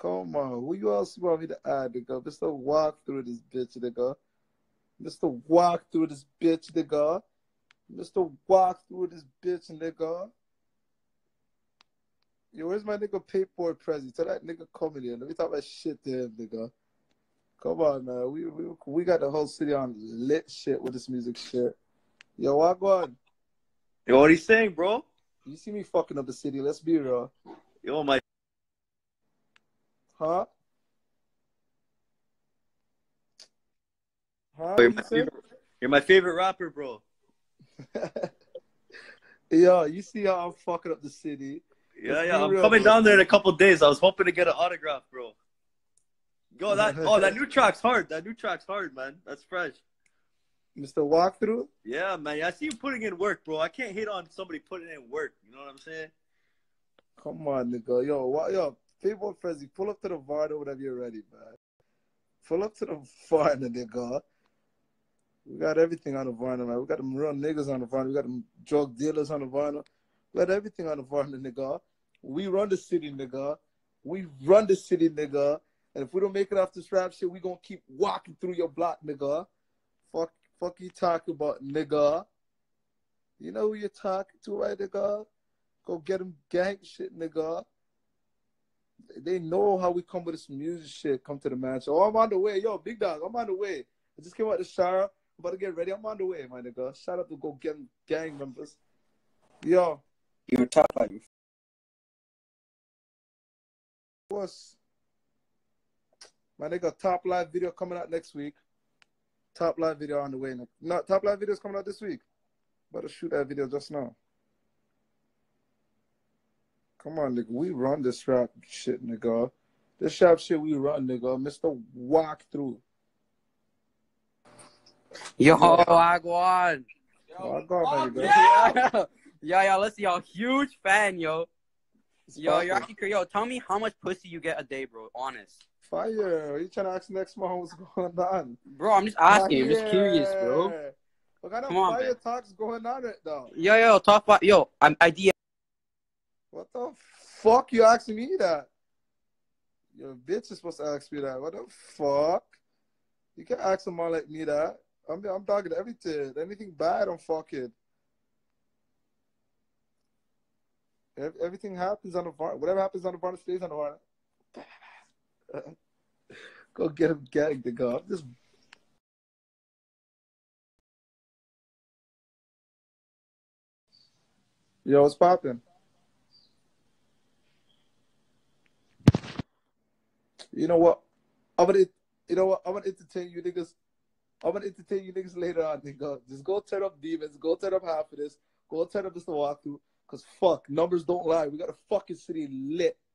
Come on. Who you else want me to add, nigga? Mr. Walk through this bitch, nigga. Mr. Walk through this bitch, nigga. Mr. Walk through this bitch, nigga. Yo, where's my nigga Paper Prezzy? Tell that nigga come in here. Let me talk about shit to him, nigga. Come on, man. We got the whole city on lit shit with this music shit. Yo, what going? Yo, what are you saying, bro? You see me fucking up the city. Let's be real. Yo, my... Huh? Huh? You're my favorite rapper, bro. Yo, you see how I'm fucking up the city? Yeah. I'm coming down there in a couple days. I was hoping to get an autograph, bro. Yo, that new track's hard. That new track's hard, man. That's fresh. Mr. Walkthrough? Yeah, man. I see you putting in work, bro. I can't hate on somebody putting in work. You know what I'm saying? Come on, nigga. Yo, Paper Prezzy, pull up to the Varna whenever you're ready, man. Pull up to the Varna, nigga. We got everything on the Varna, man. We got them real niggas on the Varna. We got them drug dealers on the Varna. We got everything on the Varna, nigga. We run the city, nigga. We run the city, nigga. And if we don't make it off this rap shit, we gonna keep walking through your block, nigga. Fuck you talking about, nigga. You know who you're talking to, right, nigga? Go get them gang shit, nigga. They know how we come with this music shit. Come to the match. Oh, I'm on the way. Yo, big dog, I'm on the way. I just came out the shower. I'm about to get ready. I'm on the way, my nigga. Shout out to go get them gang members. Yo. You're top 5. What's my nigga? Top live video coming out next week. Top live video on the way. No, top live video is coming out this week. Better shoot that video just now. Come on, nigga. We run this rap shit, nigga. This rap shit we run, nigga. Mr. Walkthrough. Yo, Agwan. Nigga. Yo, listen, yo, huge fan, yo. Yo, you're actually crazy. Yo, tell me how much pussy you get a day, bro. Honest. Fire. Are you trying to ask next month what's going on? Bro, I'm just asking. I'm just curious, bro. What kind of Come on, fire man. talks going on right now? Yo, top 5. Yo, I'm idea. What the fuck you asking me that? Your bitch is supposed to ask me that. What the fuck? You can't ask someone like me that. I'm talking everything. Anything bad, I'm fucking. Everything happens on the Varna. Whatever happens on the Varna stays on the Varna. Go get him gagged, nigga. I'm just. Yo, what's poppin'? You know what? I'm gonna entertain you niggas. I'm gonna entertain you niggas later on, nigga. Just go turn up Demons. Go turn up half of this. Go turn up Mr. Walkthrough. Cause fuck, numbers don't lie. We got a fucking city lit.